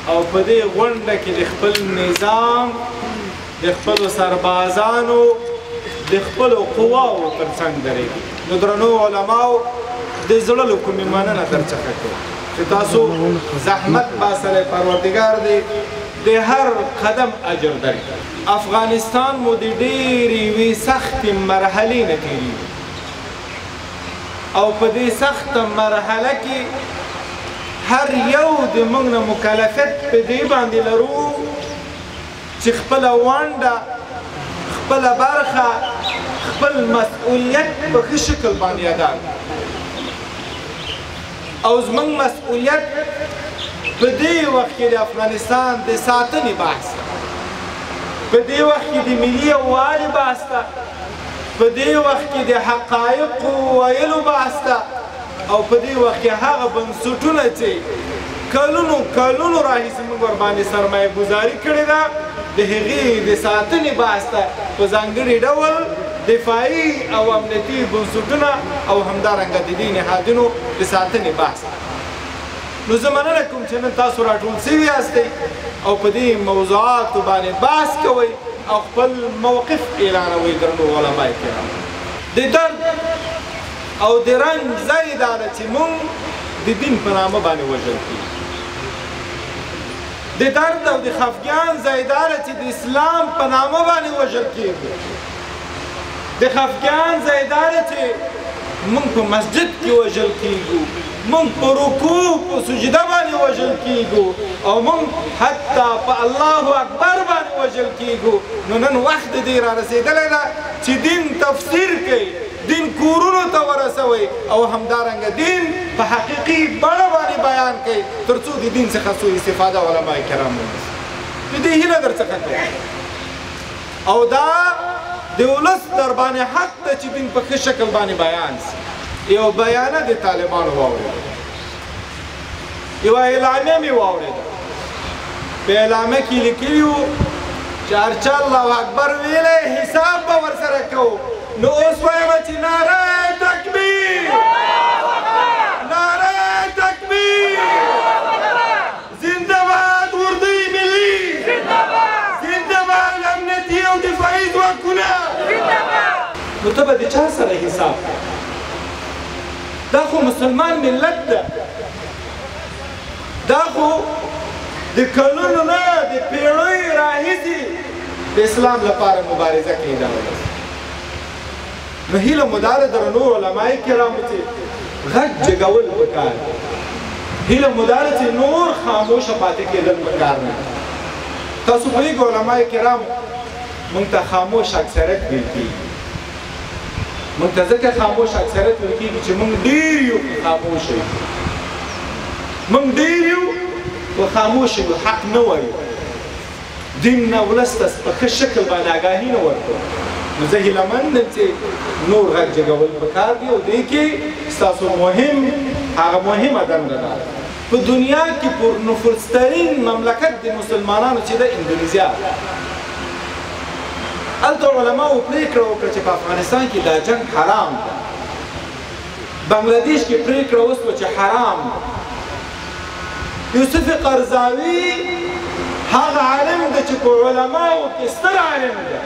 او په دې غونډه کې د خپل نظام د خپلو سربازانو د خپلو قواو تر څنګ درېږي. نو درنو علماو د زړه له کومې مننه درڅخه کوو چې تاسو زحمت باسلی پروردګار دی د هر قدم اجر درکړي. افغانستان مو د ډېرې یوې سختې مرحلې نه تېرېږي او په دې سخته مرحله کې هر یو د موږ نه مکلفیت په دې باندې لرو چې خپله ونډه خپله برخه خپل مسؤلیت په ښه شکل باندې ادا کړو. او زموږ مسؤلیت په دې وخت کې د افغانستان د ساتنې بحث ده، په دې وخت کې د ملي یووالي بحث ده، په دې وخت کې د حقایقو ویلو بحث ده، او په دې وخت کې هغه بنسټونه چې کلونو کلونو راهیسې موږ ورباندې سرمایه ګذاري کړې ده د هغې د ساتنې بحث ده، په ځانګړي ډول دفاعي او امنیتي بنسټونه او همدارنګه د دې نهادونو د ساتنې بحث ده. نو زه مننه کوم چې نن تاسو راټول سوي یاستئ او په دې موضوعاتو باندې بحث کوئ او خپل موقف اعلانوئ. درنو علماء کرام، د درد او د رنج ځای دا ده چې موږ د دین په نامه باندې وژل کېږو. د درد او د خفګان ځای دا ده چې د اسلام په نامه باندې وژل کېږو. د خفګان ځای دا ده چې موږ په مسجد کې وژل کېږو، موږ په رکوع په سجده باندې وژل کېږو او موږ حتی په الله اکبر باندې وژل کېږو. نو نن وخت د دې را رسېدلی ده چې دین تفسیر کوي، دین کورونو ته ورسوئ او همدارنګه دین په حقیقي بڼه باندې بیان کوي تر څو د دین څخه څو استفاده علما کرام ونیسي. د دې هیله درڅخه کوم او دا د ولس در باندې حق ده چې دین په ښه شکل باندې بیان سي. یو بیانه د طالبانو واورېده، یوه اعلامیه مې واورېده. په اعلامیه کې لیکلي وو چې هر چا الله اکبر ویلی حساب به ورسره کوو. نو اوس وایم چې نعره تکبیر، نعره تکبیر، زنده باد اردوی ملی، زنده باد امنیتي او دفاعي ځواکونه. نو ته به د چا سره حساب کوې؟ دا خو مسلمان ملت ده، دا خو د کلونو نه د پیړیو راهیسې د اسلام لپاره مبارزه کوي. دا نو هیله مو دا ده درنو علماء کرامو چې غږ جګول پکار دی. هیله مو دا ده چې نور خاموشه پاتې کېدل پکار نه. تاسو پوهېږئ علماء کرامو موږ ته خاموش اکثریت ویل کېږي. موږ ته ځکه خاموش اکثریت ویل کېږي چې موږ ډېر یو خاموش یو، موږ ډېر یو خو خاموش یو، حق نه وایو، دین نه ولس ته په ښه شکل باندې آګاهي نه ورکوو. نو زه هیلهمند یم چې نور غږ جګول پکار دي او دې کې ستاسو هغه مهمه دنده ده. په دنیا کې پرنفوذترین مملکت د مسلمانانو چې ده اندونیزیا ده. هلته علماو پرېکړه وکړه چې په افغانستان کې دا جنګ حرام ده. بنګلادیش کې پرېکړه وسوه چې حرام ده. یوسف قرضاوي هغه عالم ده چې په علماو کې ستر عالم ده،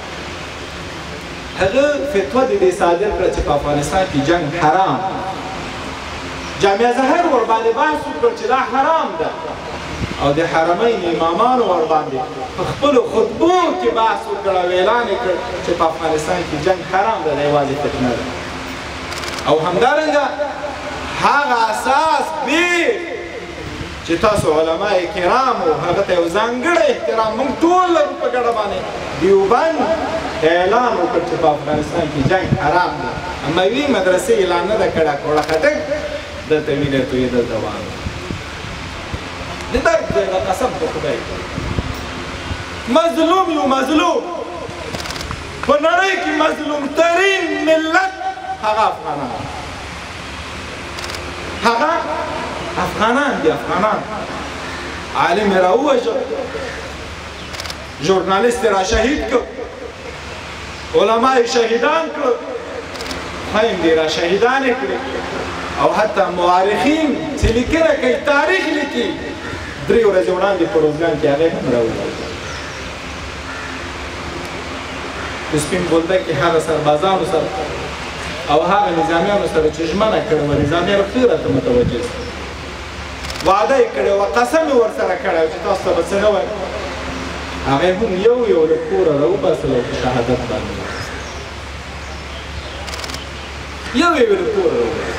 هغه فتوا د دې صادر کړه چې په افغانستان کې جنګ حرام ده. جامعه زهر ورباندې بحث وکړ چې دا حرام ده او د حرمین امامانو ورباندې په خپلو خطبو کې بحث وکړ او اعلان یې کړ چې په افغانستان کې جنګ حرام ده، دا یوازې فتنه ده. او همدارنګه هغه اساس بیخ چې تاسو علماء کرامو هغه ته یو ځانګړی احترام موږ ټول لرو په ګډه باندې دیوبند اعلان وکړ چې په افغانستان کې جنګ حرام ده. اموي مدرسې اعلان نه ده کړی، کوړه خټک دلته وینې تویې دلته وانه د درد دی، د قسم په خدای مظلوم یو، مظلوم په نړۍ کې مظلوم ترین ملت هغه افغانان، هغه افغانان دي. افغانان عالم راووژه، ژورنالیست را شهید کړ، علما یې شهیدان کړل، خاین دې را شهیدانې کړې او حتی مورخین چې لیکنه کوي تاریخ لیکي 3 ورځې وړاندې په روزګان کې هغې هم راوړل د سپین بولدک کې هغه سربازانو سره او هغه نظامیانو سره چې ژمنه کړې وه نظامیان ښه راته متوجه شي وعده یې کړې وه قسم یې ورسره کړی و چې تاسو ته به څه نه وایم هغې هم یو له کوره راوباسل او په شهادت باندې یو له کوره راوباسل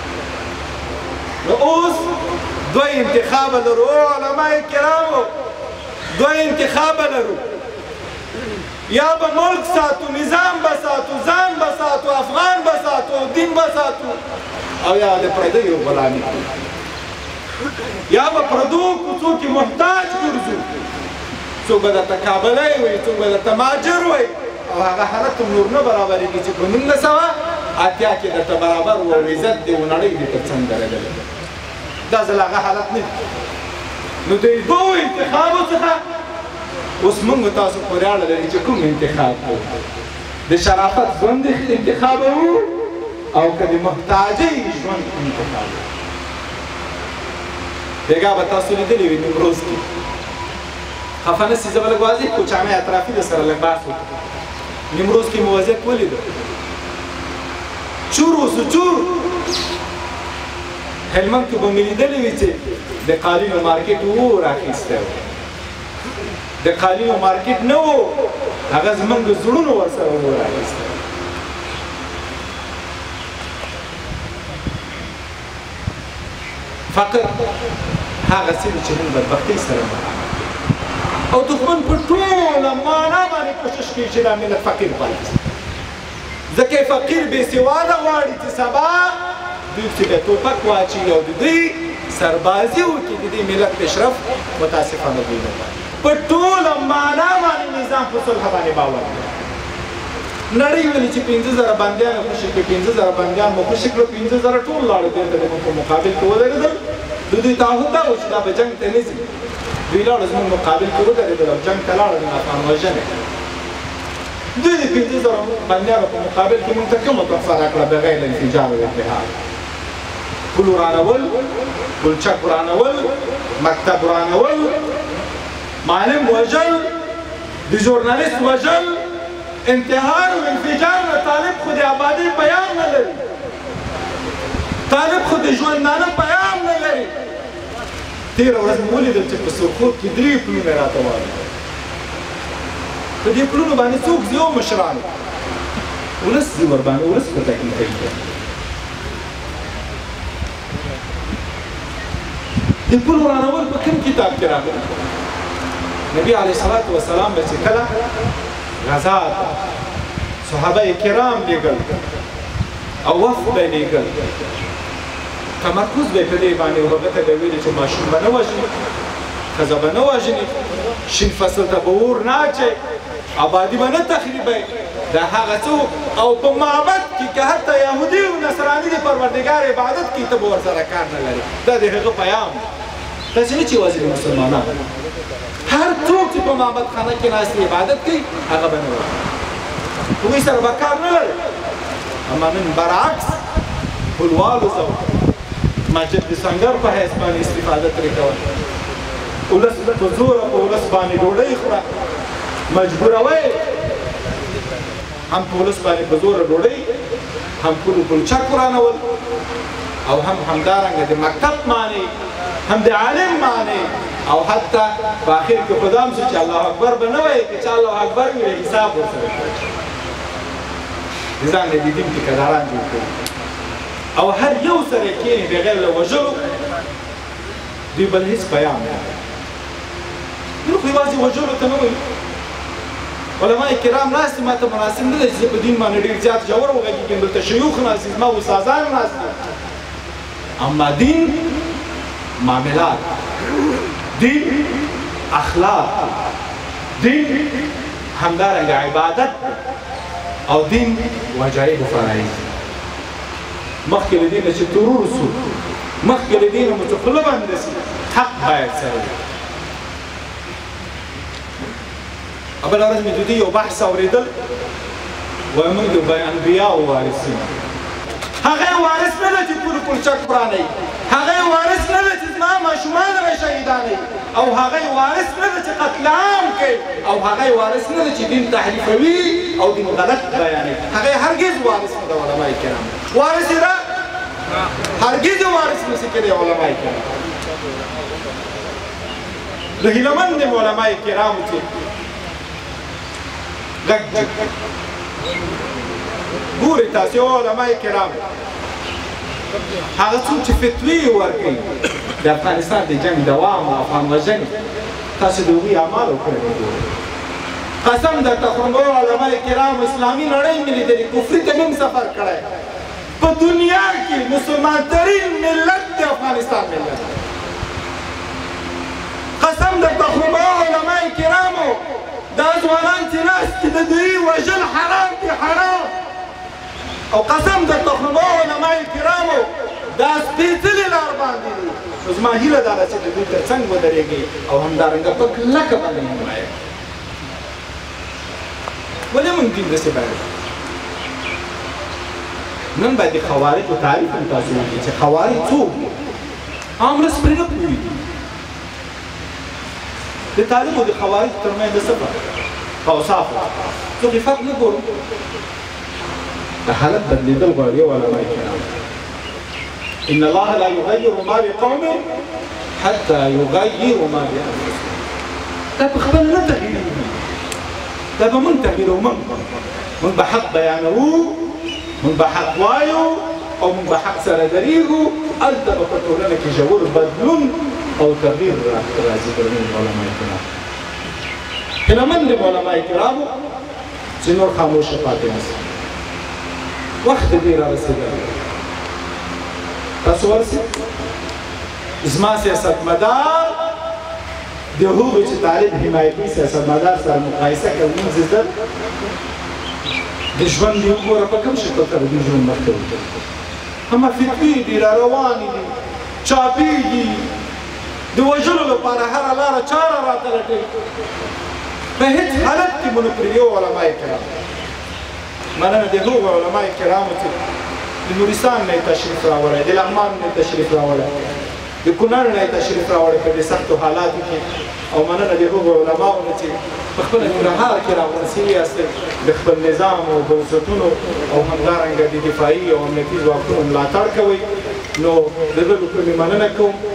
نو اوس دوه انتخابه لرو علماء کرامو دوه انتخابه لرو یا به ملک ساتو نظام به ساتو ځان به ساتو افغان به ساتو دین به ساتو او یا د پردیو غلامي یا به پردو کوڅو کې محتاج ګرځو څوک به درته کابلی وي څوک به درته مهاجر وي او هغه حالت هم نور نه برابرېږي چې په 1980 کې درته برابر و او عزت دی و نړۍ دې تر څنګ درېدلی دا ځل هغه حالت نه دی نو د دوو انتخابو څخه اوس موږ تاسو پورې اړه لري چې کوم انتخاب کوو د شرافت ژوند انتخاب وو او که د محتاجۍ ژوند انتخاب وو بېګا به تاسو لیدلي وي نیمروز کې خفه نه سي زه به لږ واضح کوچانۍ اطرافي در سره لږ بحث وکړو نیمروز کې مو وضعیت ولیده چور اوسو چور هلمند کې به مې لیدلي وي چې د قالینو مارکېټ و راخیستی و د قالینو مارکیټ نه و هغه زموږ د زړونو ورسره و راخیستی فقر هغه څه دي چې موږ بدبختۍ سره مخامخ او دښمن په ټوله معنا باندې کوشش کوي چې دا ملت فقیر پاتې شي ځکه فقیر بېسواده غواړي چې سبا دوی چې به ټوپک واچوي او د دوی سربازي وکړي د دې ملت پیشرفت متاسفانه دوی نه غواړي په ټوله معنا باندې نظام په صلح باندې باور دی نړۍ ویلي چې 50,000 بندیان خوشي کړي 50,000 بندیان مو خوشي کړه 50,000 ټول لاړو بېرته د موږ په مقابل کې ودرېدل د دوی تعهد دا و چې دا به جنګ ته نه ځي دوی لاړو زموږ مقابل کې ودرېدل او جنګ ته لاړل د افغان وژنې دوی د 50,000 بندیانو په مقابل کې موږ ته کومه تحفه راکړه بغیر انفجار او اتحاد پل ورانول پلچک ورانول مکتب ورانول معلم وجل د ژورنالیست وجل انتحار و انفجار نه طالب خو د آبادۍ پیام نه لري طالب خو د ژوندانه پیام نه لري تېره ورځ مې ولیدل چې په سرخوب کې 3 پلونه راته واردل په دې پلونو باندې څوک ځي او مشران ولس ځي ورباندې ولس په تکلیف کوي د پل ورانول په کوم کتاب کې راغلی نبی علیه الصلاة والسلام به چې کله غزا ته صحابه کرام لېږل او وفد به یې لېږل تمرکز به یې په دې باندې و هغه ته به ویلې چې ماشوم به نه وژني ښځه به نه وژني شین فصل ته به اور نه اچوي آبادي به نه تخریبوي دا هغه څه او په معبد کې که حتی یهودي او نصراني د پروردګار عبادت کوي ته به ورسره کار نه لري دا د هغه پیام تاسې نه چې یوازې د مسلمانانو هر څوک چې په معبد خانه کې ناست عبادت کوي هغه به نه وژني هغوی سره به کار نه لري اما نن برعکس پلوالو زو مسجد د سنګر په حیث باندې استفاده ترې کول ولس په زوره په ولس باندې ډوډۍ خوره مجبوروئ هم په ولس باندې په زوره ډوډۍ هم پلچک ورانول او هم همدارنګه د مکتب معنی هم د عالم معنی او حتی په آخر کې خو دا هم شو چې الله اکبر به نه وایي که چا الله اکبر وي حساب ورسره کوي د ځان د دین ټیکهداران جوړ کړي او هر یو سره یې کښېني بغیر له وژلو دوی بل هېڅ پیام نه دوی خو یوازې وژلو ته نه وایي علما کرام ناست دي ما ته مناسب نه دی چې زه په دین باندې ډېر زیات ژور وغږېږم دلته شیوخ ناست دي زما استادان ناست دي اما دین معاملات دین اخلاق دین همدارنګه عبادت او دین وجایب فرایض مخکې له دې نه چې ترور سو مخکې له دې نه مو چې خوله بنده سي حق باید سره وي بله ورځ مې د دوی یو بحث اورېدل وایي موږ د انبیاو وارث یو هغه وارث نه ده چې پلچک ورانوي هغه وارث نه ده چې زما ماشومان به شهیدانوي او هغه وارث نه ده چې قتل عام کوي او هغه وارث نه ده چې دین تحریفوي او دین غلط بیانوي هغه هرگز وارث نه ده علماء کرام وارث یې هرگز وارث نشي کېدی علماء کرام زه هیلهمند یم علماء کرامو چې غږ ګورئ تاسې علماء کرام هغه څوک چې فتوې ورکوي د افغانستان د جنګ دوام او افغان وژنې تاسو د هغوی اعمال وکړئ قسم درته خورم علماء کرام اسلامي نړۍ مې لیدلې کفري ته مې سفر کړی په دنیا کې مسلمان ترین ملت د افغانستان ملت قسم درته خورم علماء کرامو دا ځوانان چې ناست دي د دوی وژل حرام دي حرام او قسم درته خورم علماء کرامو دا سپېڅلې لار باندې دي نو زما هیله دا ده چې د دوی تر څنګ ودرېږئ او همدارنګه په کلکه باندې حمایت ولې موږ دین داسې باید نن باید د خوارجو تعریف هم تاسو وکړئ چې خوارج څوک دي عام ولس پرې نه پوهېږي د طالب او د خوارج ترمنځ د څه فرق په اوصافو څوک یې فرق نه ګورو د حالت بدلېدل غواړي علماء کرام ان الله لا يغير ما بقوم حتى يغيروا ما بانفسهم دا په خپل نه تغییرېږي دا به موږ تغییروو موږ به حق بیانوو موږ به حق وایو او موږ به حق سره درېږو هلته به په ټولنه کې ژور بدلون او تغییر راځي پر موږ علماء کرام هیلهمند یم علماء کرامو چې نور خاموشه پاتې نشئ وخت دې را رسېدلی تاسو ورسئ زما سیاستمدار د هغو چې طالب حمایتي سیاستمدار سره مقایسه کوي موږ زده د ژوند دې وګوره په کوم شکل سره دوی ژوند مخکې وکړي همه فتوې دي را روانې دي چاپېږي د وژلو لپاره هره لاره چاره راته لټوي په هېڅ حالت کې مو نه پرېږدي علماء کرام مننه د هغو علماء کرامو چې د نورستان نه یې تشریف راوړی د لغمان نه یې تشریف راوړی د کونړ نه یې تشریف راوړی په دې سختو حالاتو کې او مننه د هغو علماو نه چې په خپله ننګرهار کې راغونډ سوي یاستئ د خپل نظام او بنسټونو او همدارنګه د دفاعي او امنیتي ځواکونو ملاتړ کوئ نو د دغو پرې مننه کوم